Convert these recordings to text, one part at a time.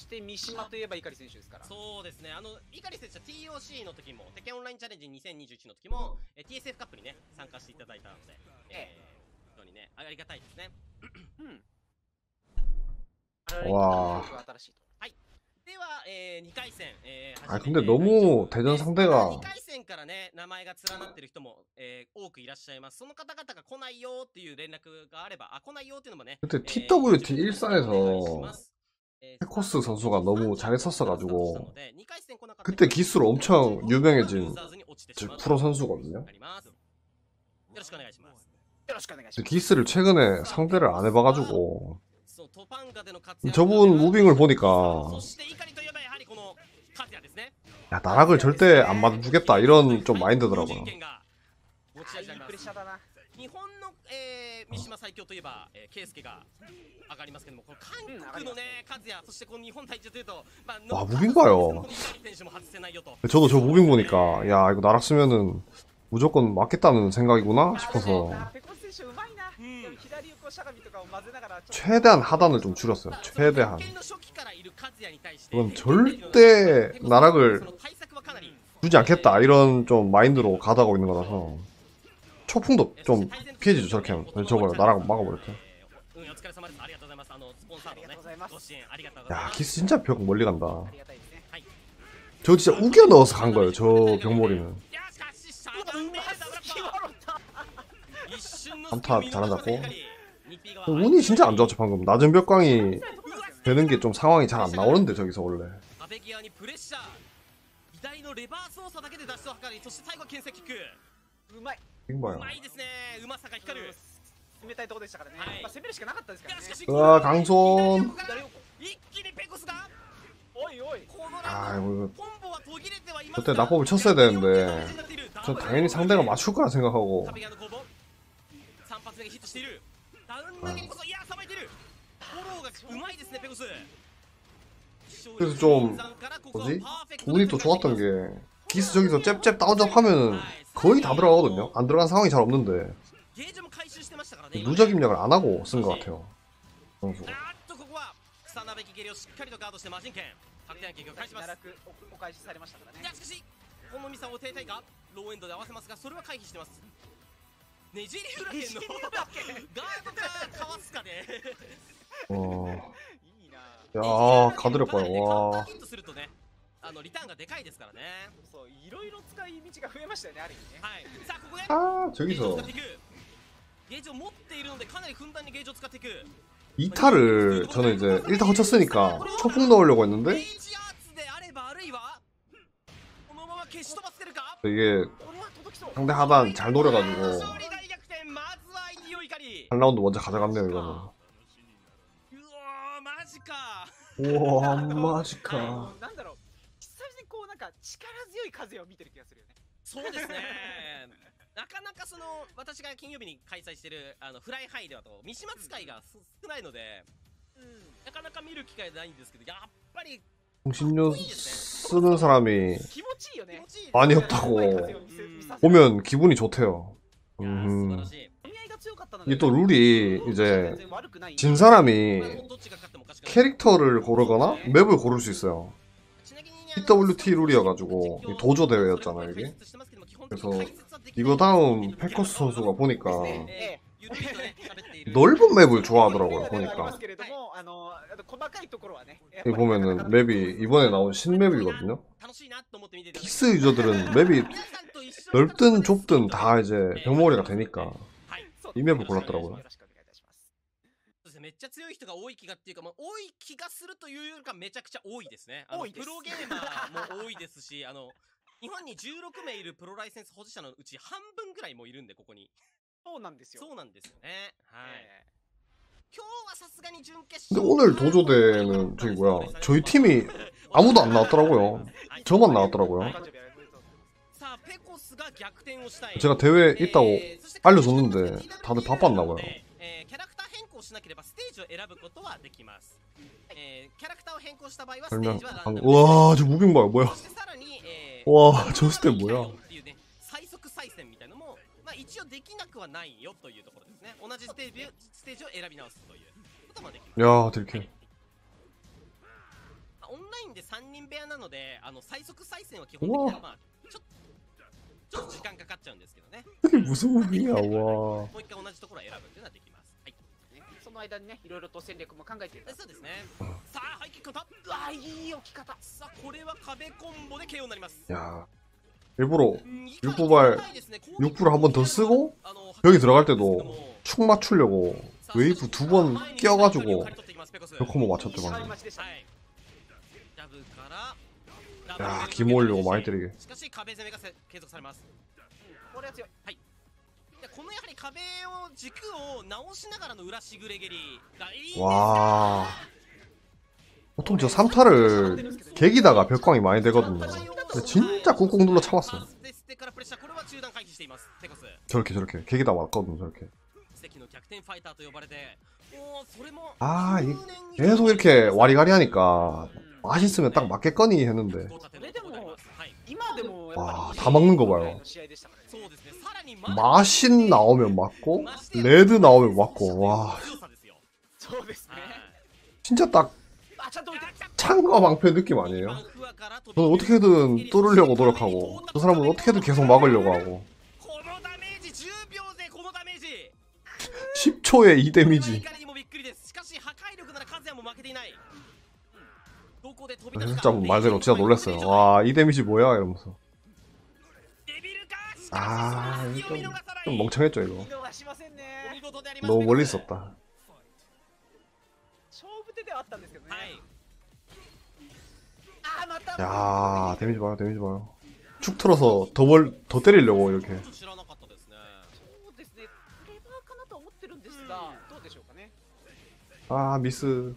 して三島といえば碇選手ですから。 そうですね、碇選手は TOC の時も、テケオンラインチャレンジ2021の時も、TSF カップにね、参加していただいたので、本当にね、ありがたいですね。 와. では、2回戦、 아 근데 너무 대전 상대가 2回戦からね、名前が連なってる人も、多くいらっしゃいます。その方々が来ないよっていう連絡があれば、来ないよっていうのもね。 그때 TWT 14에서 페코스 선수가 너무 잘했었어가지고 그때 기수로 엄청 유명해진 프로 선수거든요. 기스를 최근에 상대를 안 해봐가지고 저분 무빙을 보니까 야 나락을 절대 안 맞아주겠다 이런 좀 마인드더라고요. 日本の、三島最強といえば、圭介が上がりますけども、この韓国のね、和也、そしてこの日本対峙というと、 와 무빙 봐요. 저도 저 무빙 보니까 야 이거 나락 쓰면은 무조건 맞겠다는 생각이구나 싶어서 최대한 하단을 좀 줄였어요. 최대한. 그건 절대 나락을 주지 않겠다 이런 좀 마인드로 가다고 있는 거라서 초풍도 좀 피해지죠 저렇게 하면. 저거요 나락 막아버렸죠. 야 기스 진짜 벽 멀리 간다. 저 진짜 우겨 넣어서 간 거예요 저 병몰이는. 한타 잘 안 잡고 운이 진짜 안 좋았죠 방금. 낮은 벽광이 되는 게 좀 상황이 잘 안 나오는데 저기서 원래. 이거봐요. 으아 강손. 아 이거 그때 낙법을 쳤어야 되는데 저 당연히 상대가 맞출 거라 생각하고. 그래서 좀 뭐지? 운이 또 좋았던 게 기스 저기서 잽잽 다운잡 하면은 거의 다 들어가거든요. 안 들어간 상황이 잘 없는데 누적 입력을 안 하고 쓴 것 같아요 선수가. 야 가드렸봐요. 와. リターンがでかいですからね。そう、いろいろ使い道が増えましたよね、ある意味ね。はい。さあここで。 아 저기서 ゲージを持っているのでかなりふんだんにゲージを使っていく。 2타를 저는 이제 1타 거쳤으니까 초풍 넣으려고 했는데 이게 상대 하단 잘 노려가지고 한 라운드 먼저 가져갔네요 이거는. 우와 마지카. そうですね。なかなかその私が金曜日に開催しているフライハイではと三島使いが少ないので、なかなか見る機会ないんですけど、やっぱり 정신력 쓰는 사람이 많이 없다고 보면 기분이 좋대요. 이게 또 룰이 이제 진 사람이 캐릭터를 고르거나 맵을 고를 수 있어요. TWT 룰이어가지고 도조 대회였잖아요 이게. 그래서 이거 다음 페커스 선수가 보니까 넓은 맵을 좋아하더라고요 보니까. 여기 보면은 맵이 이번에 나온 신맵이거든요. 키스 유저들은 맵이 넓든 좁든 다 이제 병머리가 되니까 이 맵을 골랐더라고요. めっちゃ強い人が多い気がっていうか、多い気がするというよりかめちゃくちゃ多いですね。プロゲーマーも多いですし、日本に16名いるプロライセンス保持者のうち半分ぐらいもいるんで、ここに。そうなんですよ。そうなんですよね。はい。 근데 오늘 도조대는 저기 뭐야 저희 팀이 아무도 안 나왔더라고요. 저만 나왔더라고요. 제가 대회 있다고 알려줬는데 다들 바빴나봐요. 설명. 우와 저 무빙 봐요 뭐야. 와 저 스텝 뭐야. 一応できなくはないよというところですね。同じステージを選び直すということもできます。 야 들켜. ラインで3人部屋なので、最速再戦は基本的には、まあ、ちょっと時間かかっちゃうんですけどね。 무슨 무빙이야, 와. もう一回同じところを選ぶっていうのはできます。はい。 ねその間にね、いろいろと戦略も考えている。 そうですね。さあ、ハイキックをうわ、いい置き方。 さあ、これは壁コンボで KO になります。 야, 일부러 6 육부발 6부를 한 번 더 쓰고 벽에 들어갈 때도 축 맞추려고 웨이브 2번 끼워가지고 벽 콤보 맞췄죠 방금. 야, 기모 올리고 많이 때리게. しかし壁攻めが継続されます。 これは強い。 はい。でこのやはり壁を軸を直しながらの裏しぐれ蹴りがいいんですよ。 와. 보통 저 3타를 개기다가 벽광이 많이 되거든요. 근데 진짜 꾹꾹 눌러 참았어요. これは中段回避しています。ペコス。 저렇게 개기다 왔거든요 저렇게. 奇跡の逆転ファイターと呼ばれて、それも 아, 계속 이렇게 와리가리 하니까 맛있으면 딱 맞겠거니 했는데 それでも今でもやっぱ 와, り 다 먹는 거 봐요. 試合でしたからね。 そうですね。さらに 마신 나오면 맞고 레드 나오면 맞고 와 強さですよ。 そうですね。 진짜 딱 あ、ちゃんと置いて。 창과 방패 느낌 아니에요? 저는 어떻게든 뚫으려고 노력하고 저 사람은 어떻게든 계속 막으려고 하고 このダメージ10秒でこのダメージ 10초에 2 데미지. 怒りにもびっくりです。しかし破壊力ならカズヤも負けていない。どこで飛び出すか 진짜 말대로 진짜 놀랐어요. 와, 2 데미지 뭐야 이러면서. デビルか。 아, 이거 좀 멍청했죠 이거. 見逃しませんね。 너무 멀리 있었다. 勝負手ではあったんですけどね。 はい。 あー、また。 야, 데미지 봐요, 데미지 봐요. 축 틀어서 더 때리려고 이렇게. 知らなかったですね。 そうですね。レバーかなと思ってるんですが、どうでしょうかね。 아, 미스.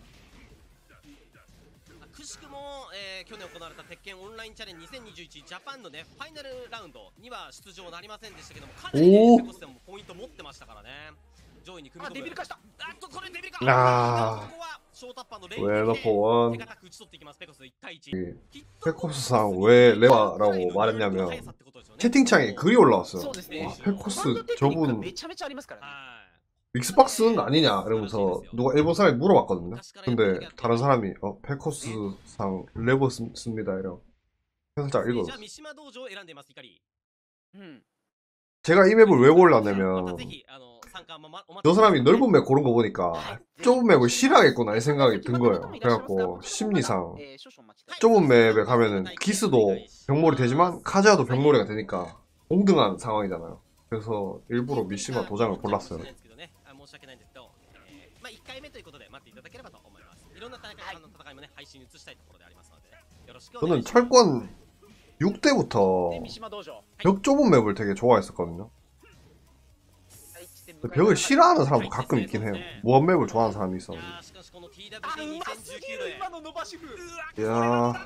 くしくも、去年行われた鉄拳オンラインチャレンジ2021ジャパンのねファイナルラウンドには出場なりませんでしたけども、かなりねペコスでもポイント持ってましたからね。上位に組み込む。 あ、デビル化した。 あっとこれデビルか。 あーここはショータッパーのレイ 왜 넣고 원. 手堅く打ち取っていきます。ペコス1対1。 페코스상 왜 레바라고 말했냐면 채팅창에 글이 올라왔어요. そうですね。 와, 페코스 コマンドテクニック 저분 めちゃめちゃありますからね。 믹스박스 쓴 거 아니냐 이러면서 누가 일본 사람이 물어봤거든요. 근데 다른 사람이 페코스상 레버 씁니다 이러. 살짝 じゃあ 읽어줬어요. 三島道場を選んでいます。怒り。 うん。 제가 이 맵을 왜 ま 골랐냐면 たぜひ参加お待ち 저 사람이 넓은 맵 고른 거 보니까 좁은 맵을 싫어하겠구나 이 생각이 든 거예요. 그래갖고 심리상 좁은 맵에 가면은 키스도 병몰이 되지만 카즈야도 병몰이가 되니까 동등한 상황이잖아요. 그래서 일부러 미시마 도장을 골랐어요. 申し訳ないんですけど、まあ1回目ということで待っていただければと思います。いろんな戦いもね配信に移したいところでありますので、よろしくお願い 저는 します。 철권 6대부터 で、三島道場。 벽 좁은 맵을 되게 좋아했었거든요. はい、来て 근데 벽을 싫어하는 사람도 가끔 있긴 해요. 모험 맵을 좋아하는 사람이 い 있었는데. やーしかしこの TWT あ、うますぎる今の伸ばし風。 이야,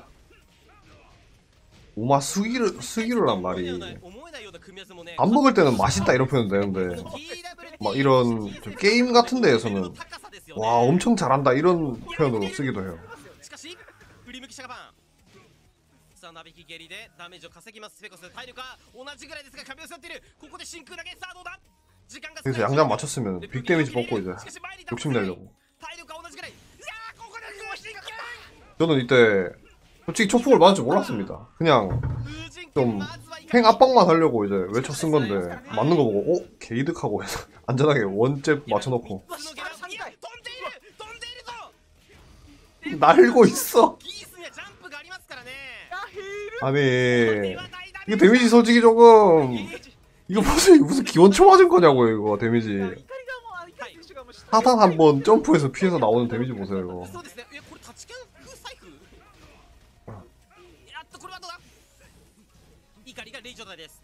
우마 수기르란 말이 思えないような組み合わせもね 밥 먹을 때는 맛있다 이런 표현 되는데 막 이런 좀 게임 같은 데에서는 와 엄청 잘한다 이런 표현으로 쓰기도 해요. しかし振り向きシャカバンさあなびき蹴りでダメージを稼ぎます。ペコス体力は同じぐらいですが壁を背負っている。ここで真空投げさあどうだ。時間が 그래서 양장 맞췄으면 빅 데미지 뽑고 이제 욕심내려고. 体力は同じぐらい。いやーここでこうしていく。 저는 이때 솔직히 초폭을 맞을 줄 몰랐습니다. 그냥 좀 행 압박만 하려고 이제 외쳐 쓴 건데 맞는 거 보고 개이득하고 해서 안전하게 원잽 맞춰놓고 飛んでいるぞ。 날고 있어. ギースにはジャンプがありますからね。 아니 이거 데미지 솔직히 조금 이거 무슨 기원초 맞은 거냐고요 이거 데미지. 怒りがもうありたい選手がもう下に 하단 한번 점프해서 피해서 나오는 데미지 보세요 이거. そうですね。えこれタッチキャン風サイク。やっとこれはどうだ。怒りがレイジョダです。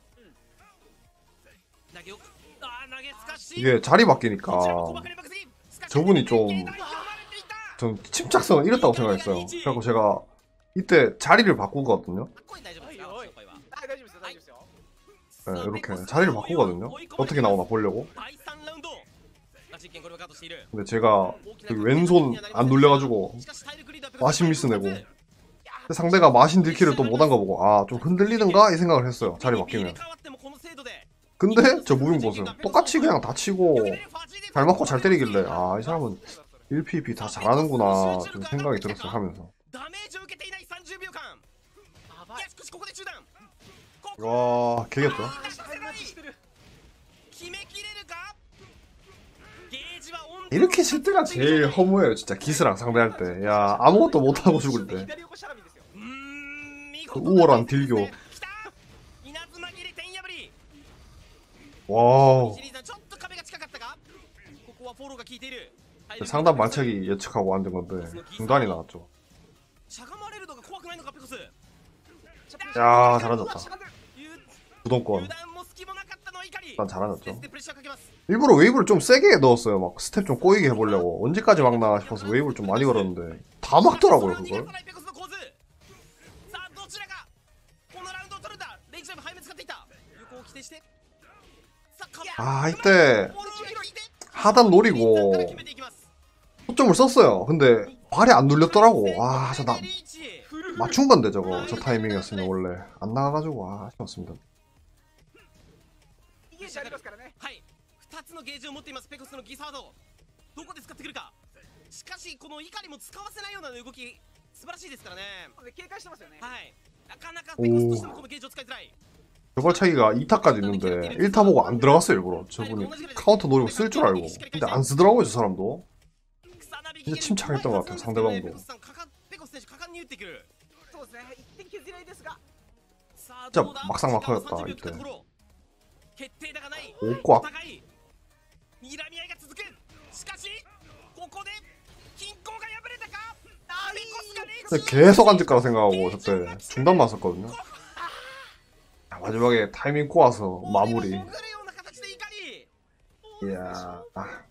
投げを投げすかし。 이게 자리 바뀌니까 저분이 좀 침착성을 잃었다고 생각했어요. 그래서 제가 이때 자리를 바꾸거든요. これ大丈夫ですか。 はいはい紹介は。 はい、大丈夫ですよ、大丈夫ですよ。 네, 이렇게 자리를 바꾸거든요. 어떻게 나오나 보려고. 第3ラウンド。実験これをカットしている。 근데 제가 그 왼손 안 눌려가지고 しかし体力リードは 마신 미스 내고 근데 상대가 마신 딜키를 또 못한 거 보고 아 좀 흔들리는가 이 생각을 했어요. 자리 바뀌면. 근데 저 무빙 보세요. 똑같이 그냥 다치고 잘 맞고 잘 때리길래 아 이 사람은 1PP 다 잘하는구나 좀 생각이 들었어요 하면서. ダメージを受けていない30秒間。 やばい。 いや、しかしここで中断。ここ 와 개겼죠. 決めきれるか。ゲージは温度 이렇게 질 때가 제일 허무해요 진짜. 기스랑 상대할 때. 야 아무것도 못하고 죽을 때. 左横しゃらみですよ。 見 그 우월한 딜교. きた稲妻切り点破り。 와우. シリーズちょっと壁が近かったか。ここはフォローが効いている。 상단 말차기 예측하고 만든 건데 중단이 나왔죠. しゃがまれるのが怖くないのかペコス。 야 잘하졌다. 油 주동권. 断も隙もなかったのは怒り。 일단 잘하졌죠. でプレッシャーかけます。 일부러 웨이브를 좀 세게 넣었어요. 막 스텝 좀 꼬이게 해보려고. 언제까지 막나 싶어서 웨이브를 좀 많이 걸었는데 다 막더라고요 그걸. さあどちらがこのラウンドを取るんだ。レイジャーも背面使っていた。横を規定して。さあ壁 아 이때 フォローが効いて 하단 노리고 決めていきます。 초점을 썼어요. 근데 발이 안 눌렸더라고. 아 저 나 맞춘 건데 저거 저 타이밍이었으면 원래 안 나가가지고 아쉬웠습니다. ゲージありますからね。 はい、2つのゲージを持っていますペコスのギサード。どこで使ってくるか。しかしこの怒りも使わせないような動き素晴らしいですからね。 警戒してますよね。 はい、なかなかペコスとしてもこのゲージを使いづらい。 저발차기가 2타까지 있는데 1타 보고 안 들어갔어요 일부러. 저분이 카운터 노리고 쓸 줄 알고. 근데 안 쓰더라고요 저 사람도. 진짜 침착했던 것 같아요 상대방도. ペコス選手果敢に打ってくる。 そうですね。一点削り合いですが。 진짜 막상막하였다 이때. 決定打がない。 오꽉. お互い睨み合いが続く。しかしここで均衡が破れたか。ペコスがレイジ 근데 계속 앉을 거라 생각하고 저때 중단만 썼거든요. 야, 마지막에 타이밍 꼬아서 마무리. 潜るような形で怒り。 이야.